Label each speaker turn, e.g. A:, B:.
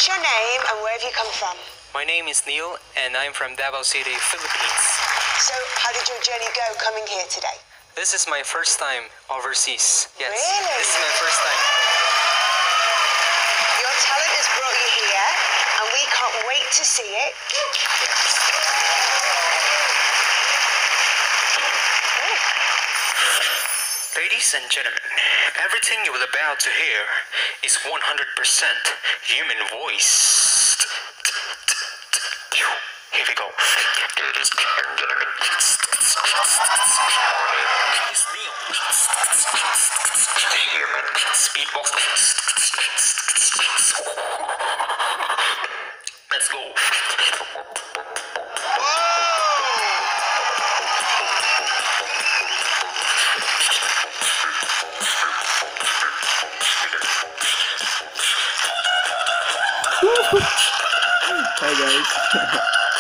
A: What's your name and where have you come from?
B: My name is Neil and I'm from Davao City, Philippines.
A: So, how did your journey go coming here today?
B: This is my first time overseas. Yes,
A: Really?
B: this is my first time.
A: Your talent has brought you here and we can't wait to see it.
B: Ladies and gentlemen, everything you are about to hear is 100% human voice. Here we go. Ladies and gentlemen, it's Neil. Human speedbox. Let's go.
C: Hi guys.